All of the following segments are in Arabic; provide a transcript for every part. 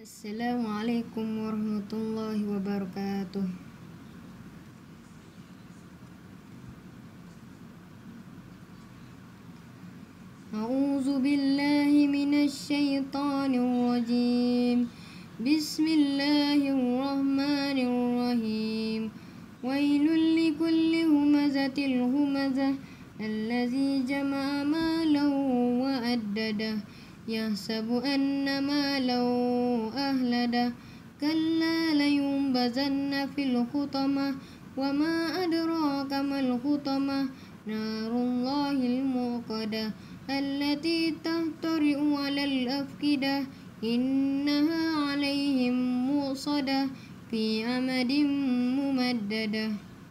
السلام عليكم ورحمة الله وبركاته. أعوذ بالله من الشيطان الرجيم. بسم الله الرحمن الرحيم. ويل لكل همزة الهمزة الذي جمع مالا وعدده يحسب أن ماله أهلده كلا لينبذن في الحطمة وما أدراك ما الحطمة نار الله الموقدة التي تطلع على الأفئدة إنها عليهم مؤصدة في أمد ممددة.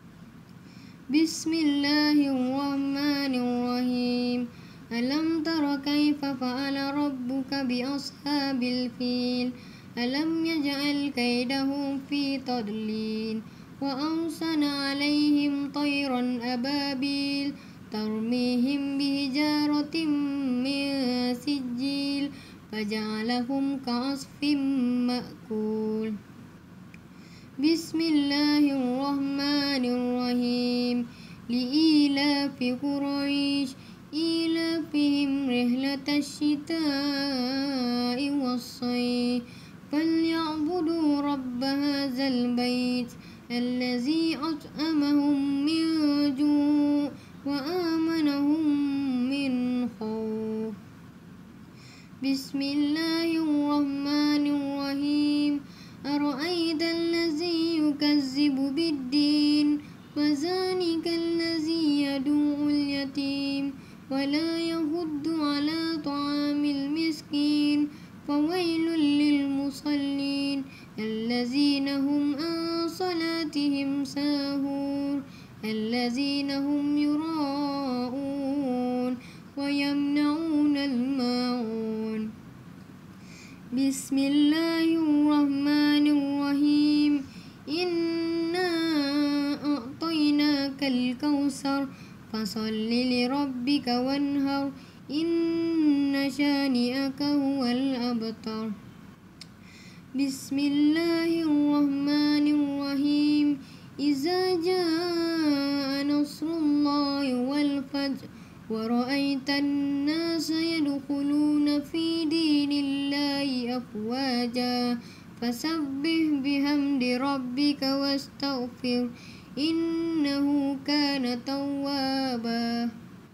بسم الله الرحمن الرحيم. ألم تر كيف فعل ربك بأصحاب الفيل ألم يجعل كيدهم في تضليل وأرسل عليهم طيرا أبابيل ترميهم بحجارة من سجيل فجعلهم كعصف مأكول. بسم الله الرحمن الرحيم. لإيلاف قريش إيلافهم رحلة الشتاء والصيف فليعبدوا رب هذا البيت الذي أطعمهم من جوع وآمنهم من خوف. بسم الله الرحمن الرحيم. أرأيت الذي يكذب بالدين فذلك الذي يدعو اليتيم ولا يحض على طعام المسكين فويل للمصلين الذين هم عن صلاتهم ساهون الذين هم يراءون ويمنعون الماعون. بسم الله الرحمن الرحيم. إنا أعطيناك الكوثر فصل لربك وانهر إن شانئك هو الأبتر. بسم الله الرحمن الرحيم. إذا جاء نصر الله والفتح ورأيت الناس يدخلون في دين الله أفواجا فسبح بحمد ربك واستغفر إنه كان توابا.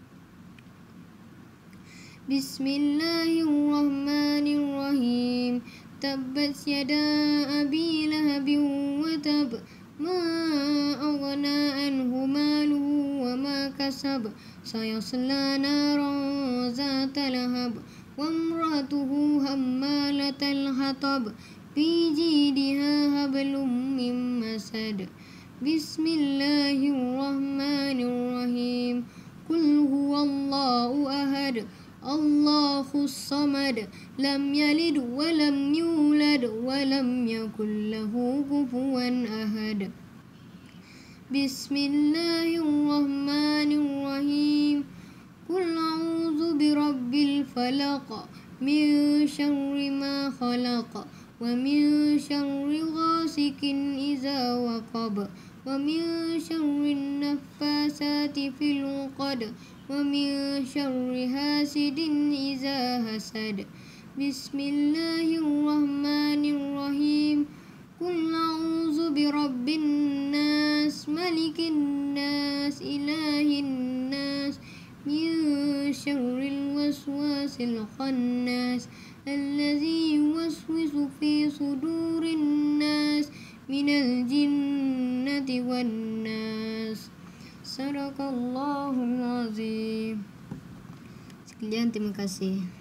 بسم الله الرحمن الرحيم. تبت يدا أبي لهب وتب ما أغنى عنه ماله وما كسب سيصلى نارا ذات لهب وامرأته حمالة الحطب في جيدها حبل من مسد. بسم الله الرحمن الرحيم. قل هو الله أحد الله الصمد لم يلد ولم يولد ولم يكن له كفوا أحد. بسم الله الرحمن الرحيم. قل أعوذ برب الفلق من شر ما خلق ومن شر غاسق إذا وقب ومن شر النفاثات في العقد ومن شر حاسد إذا حسد. بسم الله الرحمن الرحيم. قل أعوذ برب الناس ملك الناس إله الناس من شر الوسواس الخناس الذي يوسوس في صدور الناس من الجنة والناس. Sadaqallahul azim. Sekian, terima kasih.